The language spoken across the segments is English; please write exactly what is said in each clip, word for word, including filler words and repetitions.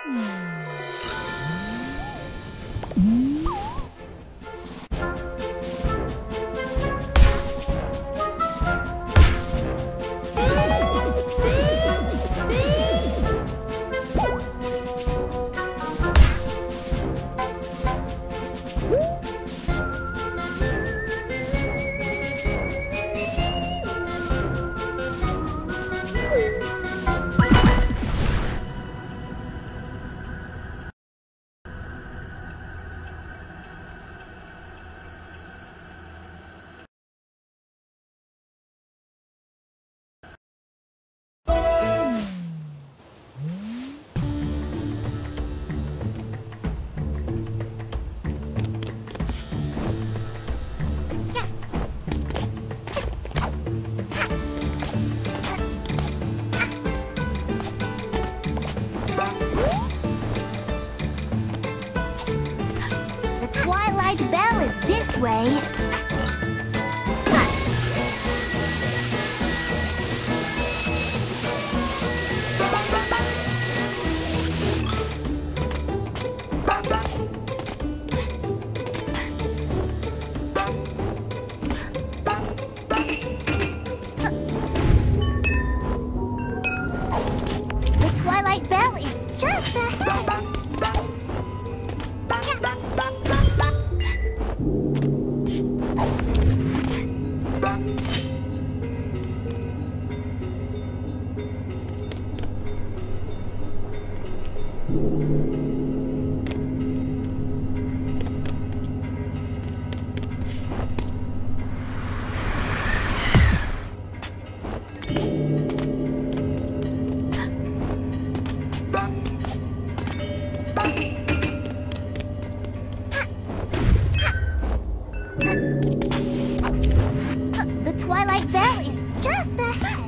This way. The Twilight Bell is just ahead. The Twilight Bell is just ahead.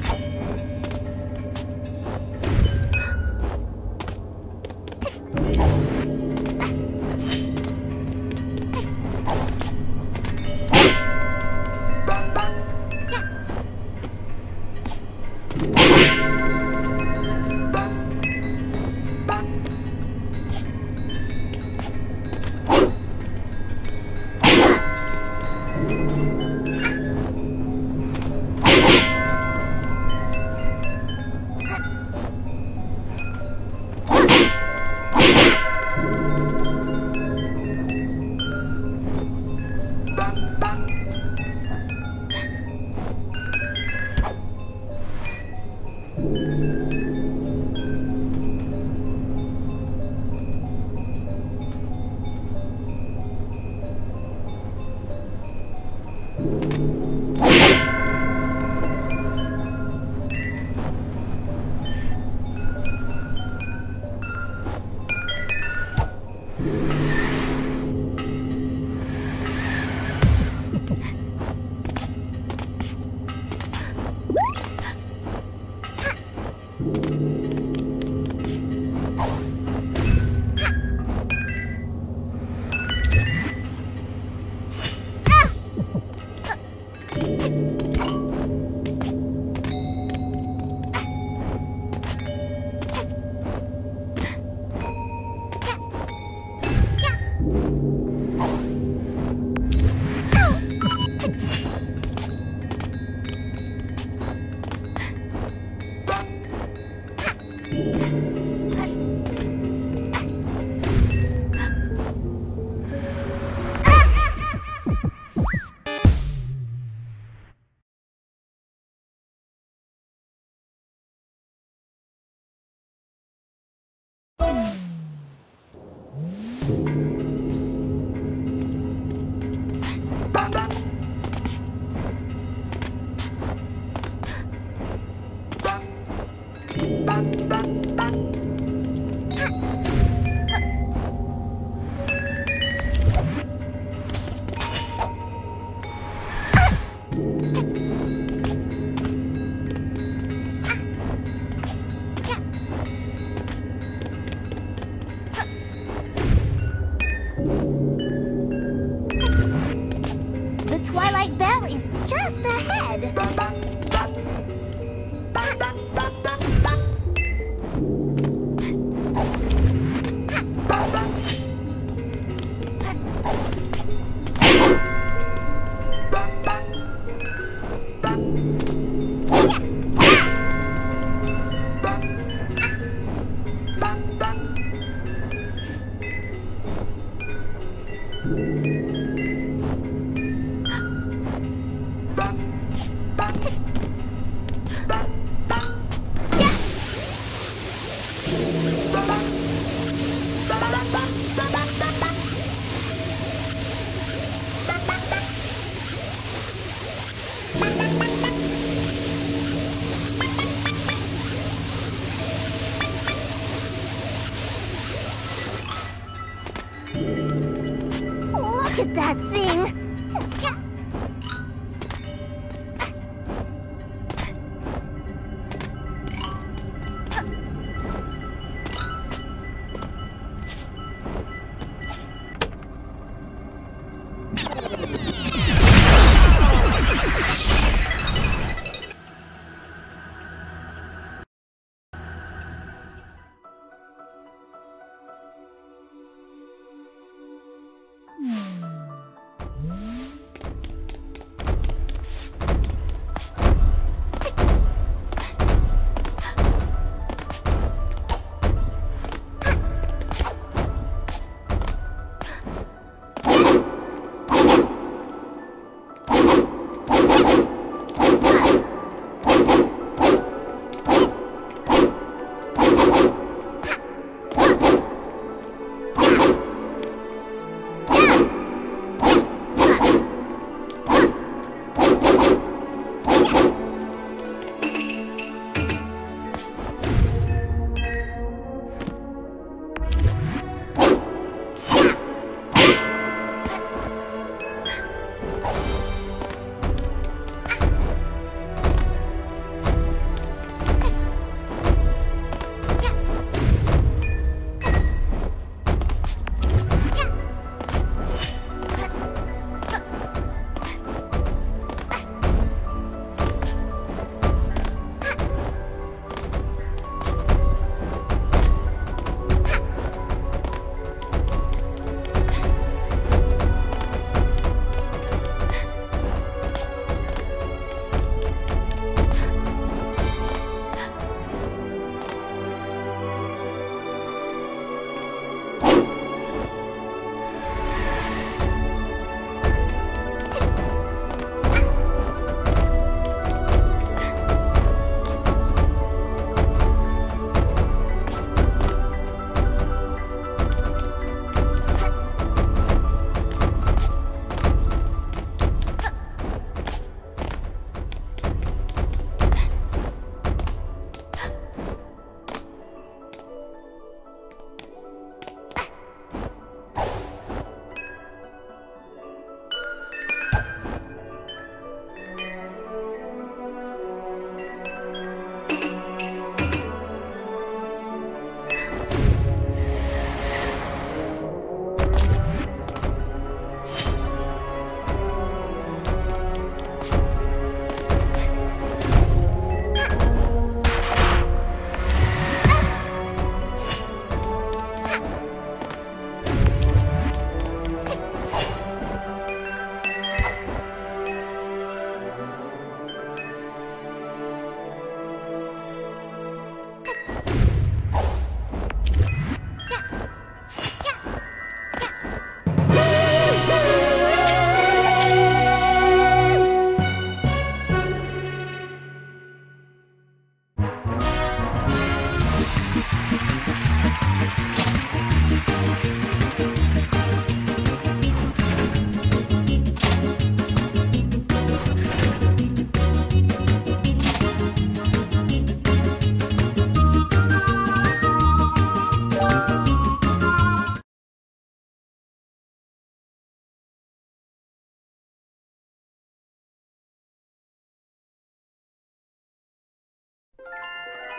The Twilight Bell is just ahead.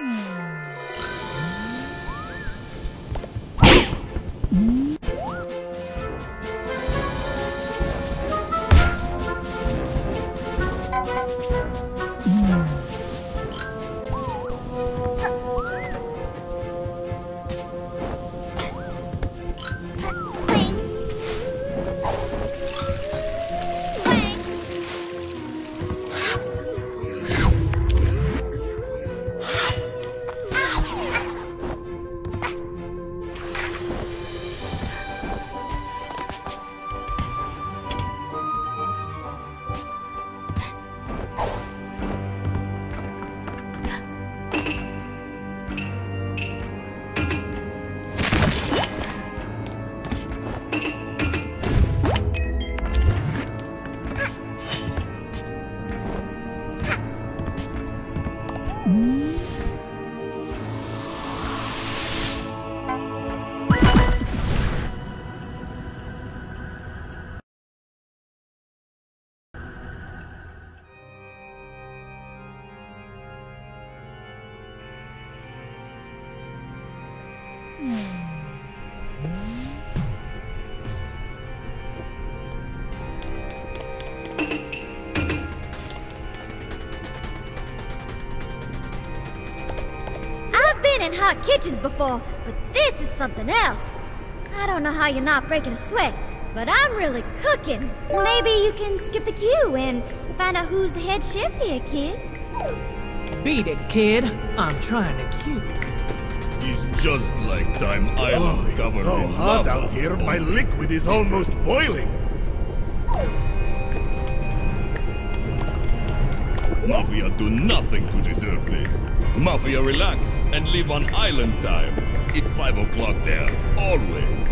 In hot kitchens before, but this is something else. I don't know how you're not breaking a sweat, but I'm really cooking. Maybe you can skip the queue and find out who's the head chef here, kid. Beat it, kid. I'm trying to queue. It's just like Time Island Oh, covered it's so in hot lava. out here, my liquid is almost boiling. Mafia do nothing to deserve this. Mafia relax and live on island time. It's five o'clock there, always.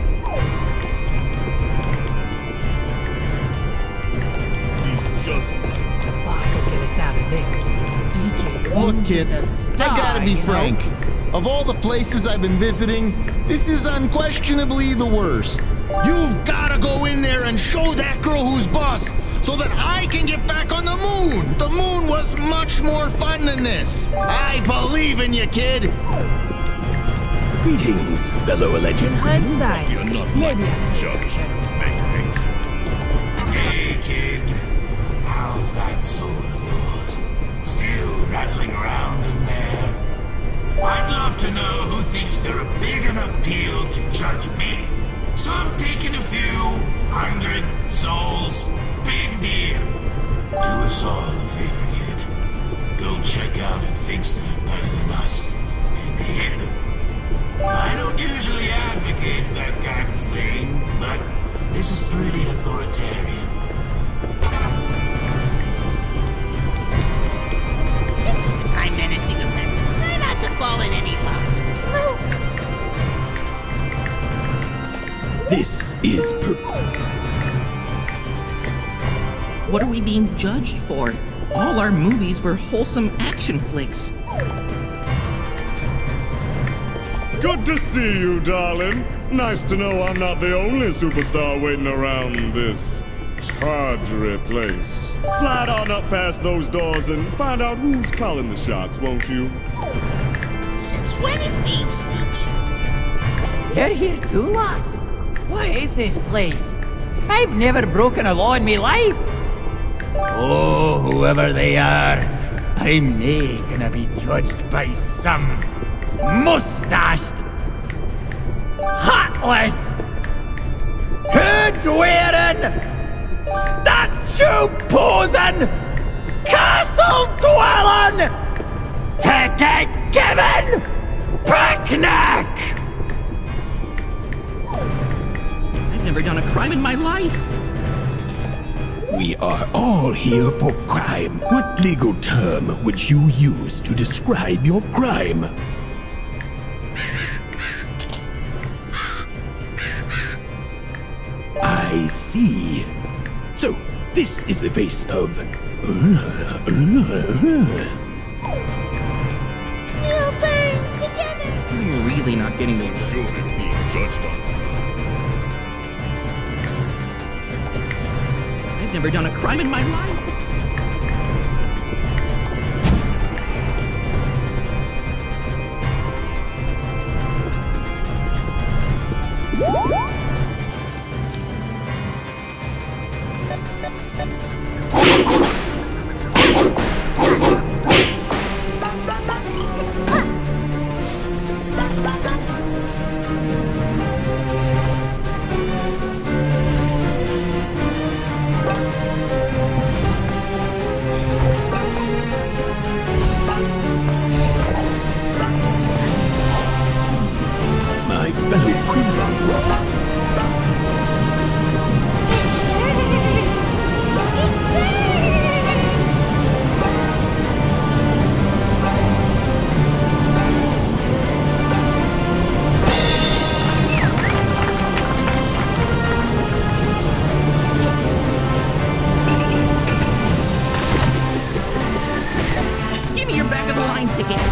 It's just like... The boss will get us out of this. D J Look, Booms kid, is a star, I gotta be you know? frank. Of all the places I've been visiting, this is unquestionably the worst. You've gotta go in there and show that girl who's boss, so that I can get back on the moon. The moon was much more fun than this. I believe in you, kid. Greetings, fellow alleged. In hindsight, You're not maybe my I could judge. Hey, kid. How's that soul of yours? Still rattling around in there? I'd love to know who thinks they're a big enough deal to judge me. So I've taken a few hundred souls. Big deal. Do us all a favor, kid. Go check out who thinks they're better than us, and hit them. I don't usually advocate that kind of thing, but this is pretty authoritarian. This isn't my menacing arrest. Try not to fall in any love. Smoke! This is per... What are we being judged for? All our movies were wholesome action flicks. Good to see you, darling. Nice to know I'm not the only superstar waiting around this tawdry place. Slide on up past those doors and find out who's calling the shots, won't you? Since when is being spooky? You're here too, lass? What is this place? I've never broken a law in my life. Oh, whoever they are, I'm nae gonna be judged by some mustached, heartless, hood-wearing, statue-posing, castle-dwelling, ticket-giving picnic! I've never done a crime in my life. We are all here for crime. What legal term would you use to describe your crime? I see. So, this is the face of... We'll burn together! I'm really not getting the... Sure it's being judged on. I've never done a crime in my life. back of the line ticket.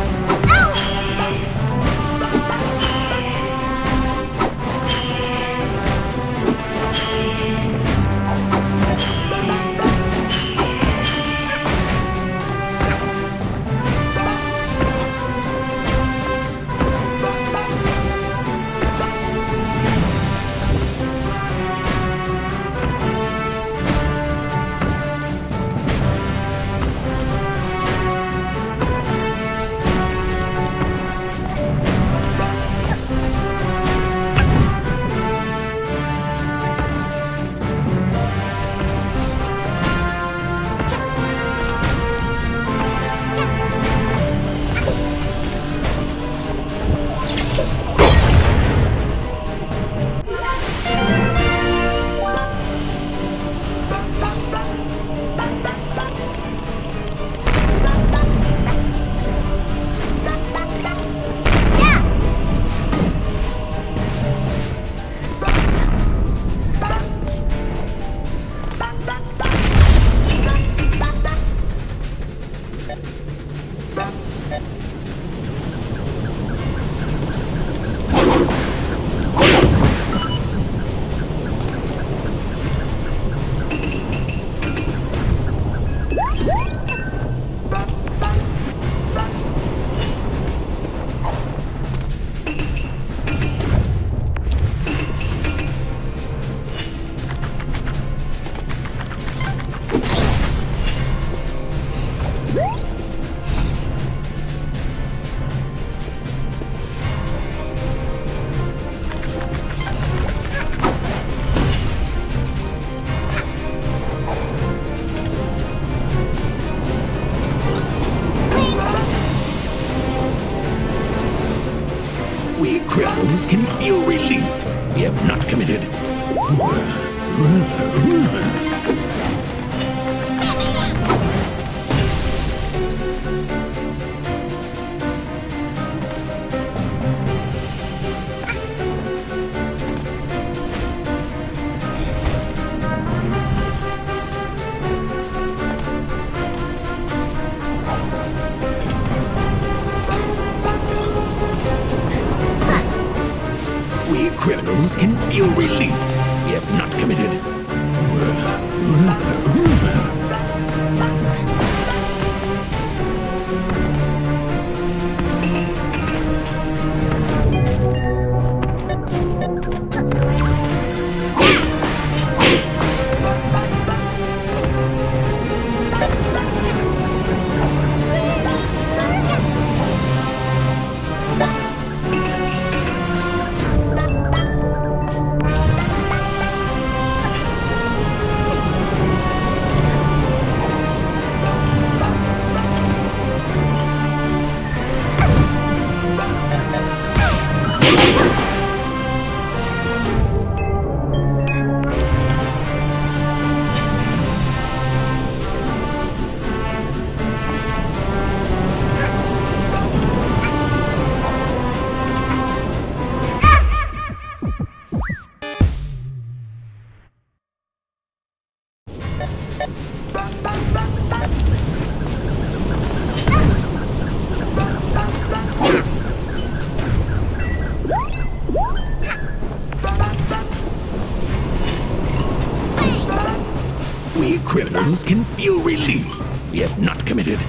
We criminals can feel relief. We have not committed. We criminals can feel relief. We have not committed. We criminals can feel relief. We have not committed.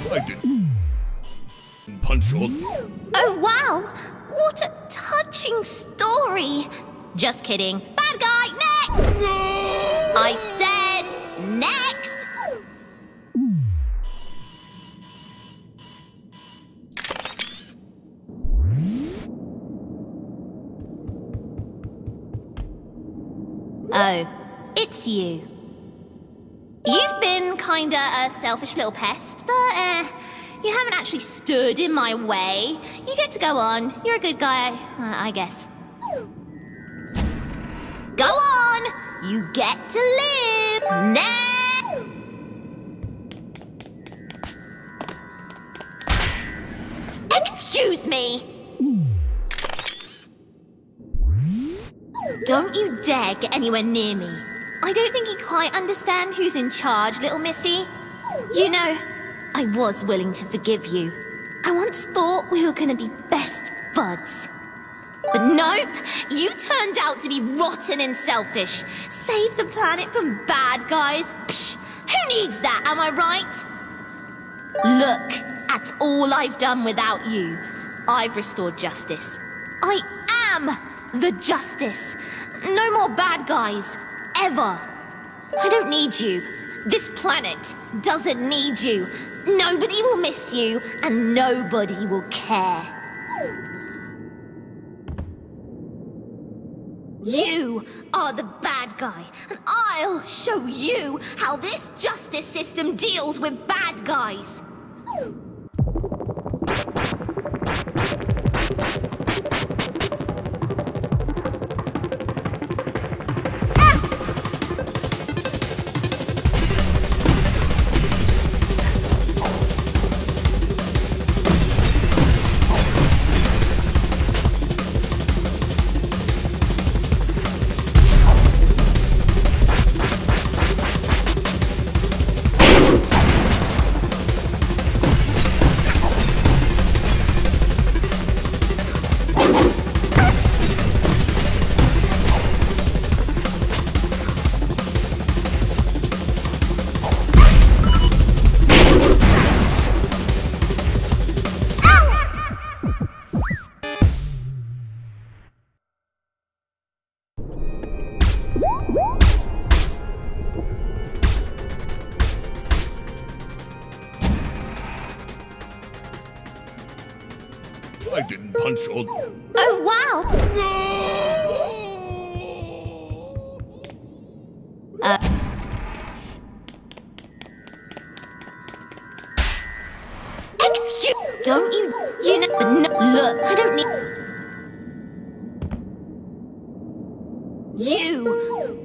I didn't punch all... Oh, wow! What a touching story! Just kidding. Bad guy, next! No! I said next! Oh, it's you. You've been kinda a selfish little pest, but uh, you haven't actually stood in my way. You get to go on. You're a good guy, uh, I guess. Go on! You get to live! Now! Excuse me! Don't you dare get anywhere near me. I don't think you quite understand who's in charge, little missy. You know, I was willing to forgive you. I once thought we were gonna be best buds. But nope, you turned out to be rotten and selfish. Save the planet from bad guys. Psh, who needs that, am I right? Look at all I've done without you. I've restored justice. I am the justice. No more bad guys. Ever. I don't need you. This planet doesn't need you. Nobody will miss you, and nobody will care. You are the bad guy, and I'll show you how this justice system deals with bad guys. I didn't punch all... Oh, wow! No! Uh... Excuse... Don't you... You know... No, look, I don't need... You...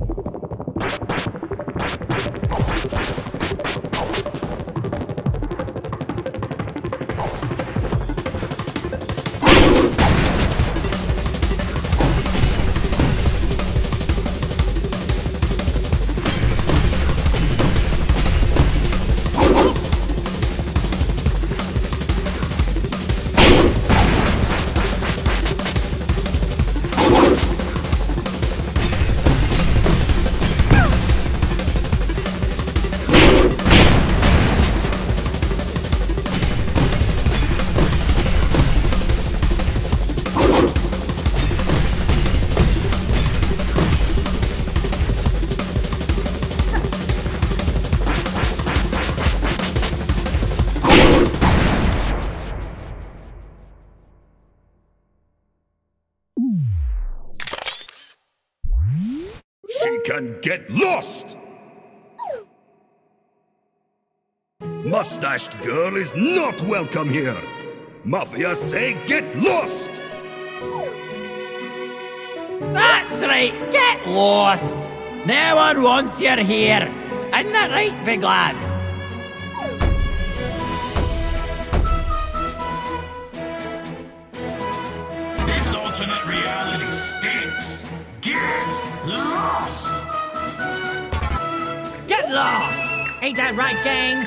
She can get lost! Mustached girl is not welcome here! Mafia say get lost! That's right, get lost! No one wants you here! Isn't that right, big lad? This alternate reality stinks! Get lost! Get lost! Ain't that right, gang?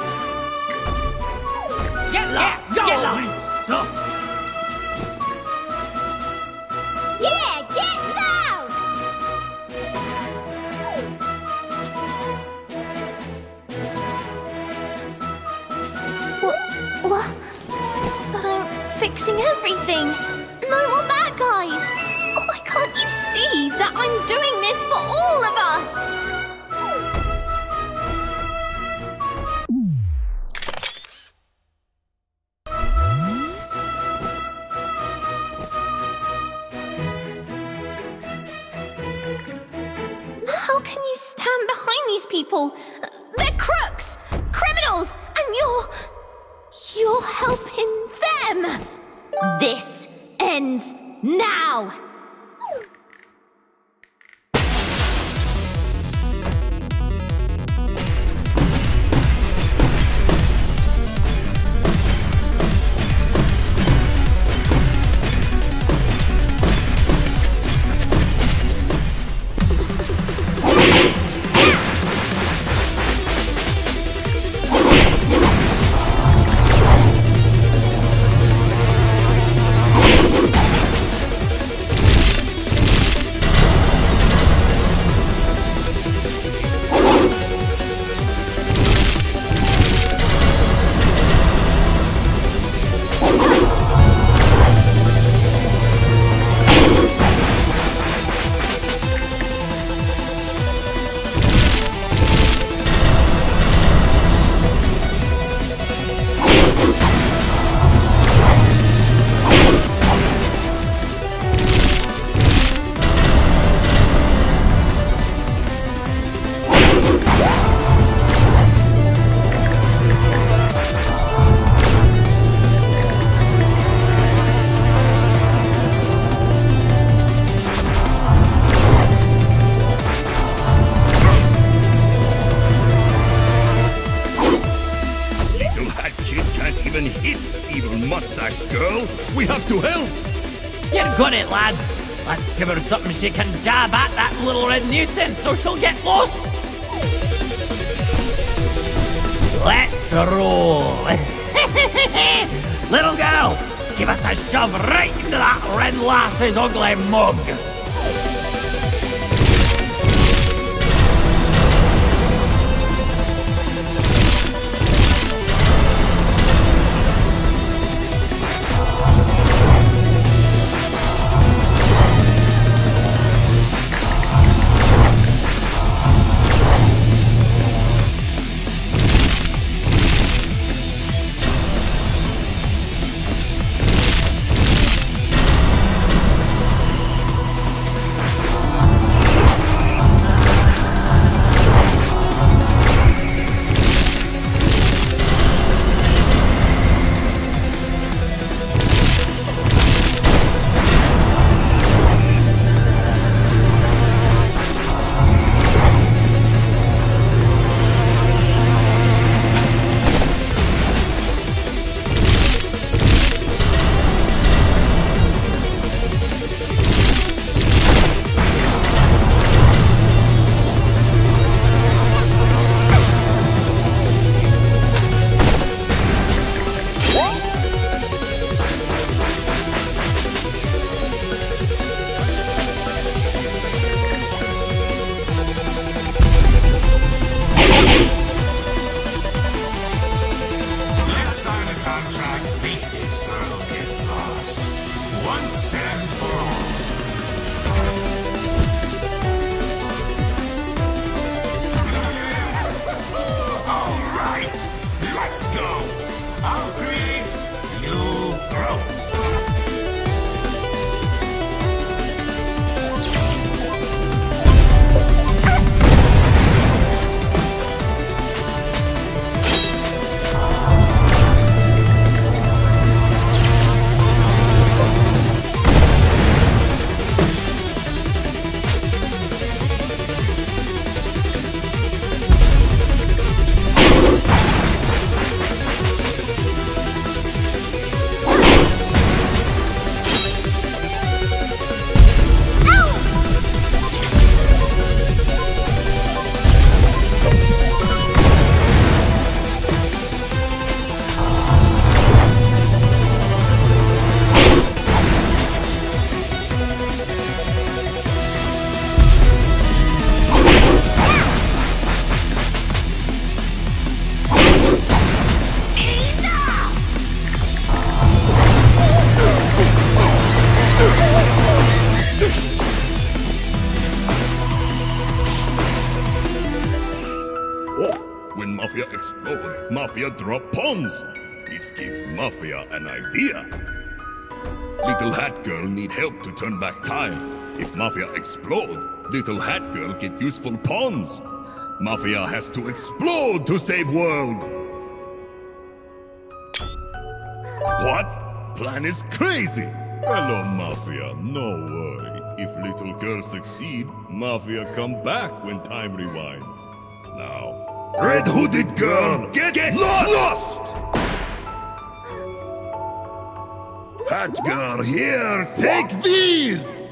Get lost! Get, get lost! So Yeah, get lost! fixing everything. No more bad guys. Oh, why can't you see that I'm doing this for all of us? How can you stand behind these people? They're crooks, criminals, and you're... you're helping them. This ends now. We have to help! You're got it, lad. Let's give her something she can jab at, that little red nuisance, so she'll get lost. Let's roll. Little girl, give us a shove right into that red lass's ugly mug. Oh, when Mafia explode, Mafia drop pawns. This gives Mafia an idea. Little Hat Girl need help to turn back time. If Mafia explode, Little Hat Girl get useful pawns. Mafia has to explode to save world. What? Plan is crazy. Hello, Mafia. No worry. If Little Girl succeed, Mafia come back when time rewinds. Now, Red Hooded Girl, get, get lost! Hat Girl, here, take these!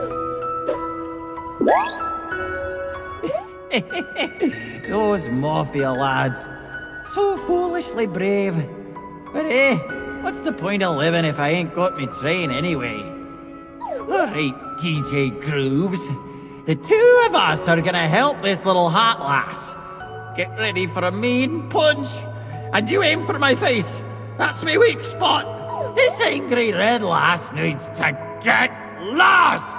Those Mafia lads. So foolishly brave. But eh, what's the point of living if I ain't got me train anyway? Alright, D J Grooves. The two of us are gonna help this little hat lass. Get ready for a mean punch. And you aim for my face. That's my weak spot. This angry red lass needs to get lost!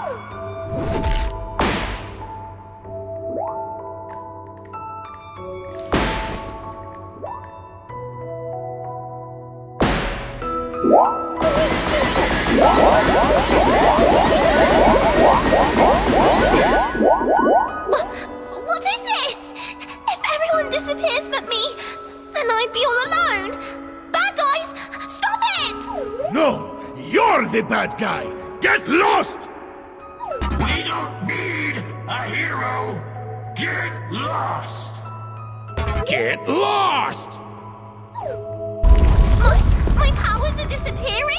What is this? If everyone disappears but me, then I'd be all alone. Bad guys, stop it! No! You're the bad guy! Get lost! We don't need a hero! Get lost! Get lost! My, my powers are disappearing?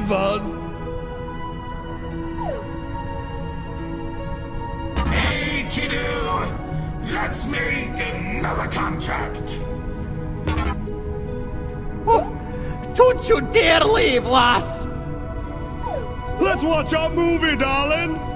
leave us. Hey, kiddo! Let's make another contract. Oh, don't you dare leave, lass! Let's watch our movie, darling!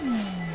Hmm.